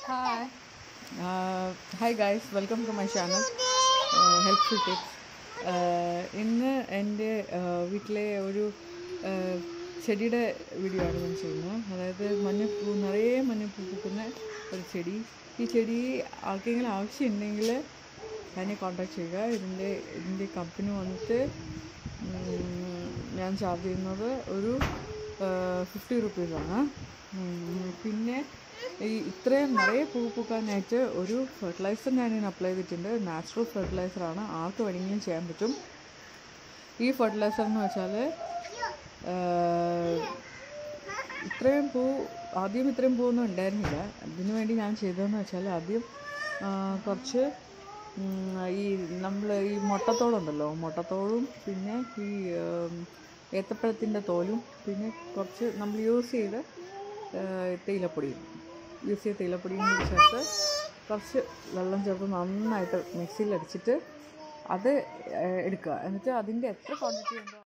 Hi. Hi guys, welcome to my channel Helpful Tips. ഇന്ന് എൻ്റെ വീട്ടിലെ ഒരു ചെടിയുടെ വീഡിയോ ആണ് ഞാൻ ചെയ്യുന്നത്. അതായത് മഞ്ഞപ്പൂ, നിറയെ മഞ്ഞപ്പൂ പൂക്കുന്ന ഒരു ചെടി. ഈ ചെടി ആർക്കെങ്കിലും ആവശ്യമുണ്ടെങ്കിൽ എന്നെ കോൺടാക്ട് ചെയ്യുക. ഇതിൻ്റെ കമ്പനി വന്നിട്ട് ഞാൻ ചാർജ് ചെയ്യുന്നത് ഒരു 50 റുപ്പീസാണ്. പിന്നെ ഈ ഇത്രയും നിറയെ പൂ പൂക്കാനായിട്ട് ഒരു ഫെർട്ടിലൈസർ ഞാനിതിന് അപ്ലൈ ചെയ്തിട്ടുണ്ട്. നാച്ചുറൽ ഫെർട്ടിലൈസറാണ്, ആർക്ക് വേണമെങ്കിലും ചെയ്യാൻ പറ്റും. ഈ ഫെർട്ടിലൈസർ എന്ന് വെച്ചാൽ ആദ്യം ഇത്രയും പൂവൊന്നും ഉണ്ടായിരുന്നില്ല. അതിനു വേണ്ടി ഞാൻ ചെയ്തതെന്ന് വെച്ചാൽ ആദ്യം കുറച്ച് ഈ മുട്ടത്തോടുണ്ടല്ലോ, മുട്ടത്തോടും പിന്നെ ഈ ഏത്തപ്പഴത്തിൻ്റെ തോലും പിന്നെ കുറച്ച് നമ്മൾ യൂസ് ചെയ്ത തേയിലപ്പൊടിയും കൂടി ചേർത്ത് കുറച്ച് വെള്ളം ചേർത്ത് നന്നായിട്ട് മിക്സിയിൽ അടിച്ചിട്ട് അത് എടുക്കുക. എന്നിട്ട് അതിൻ്റെ എത്ര ക്വാണ്ടിറ്റി ഉണ്ടോ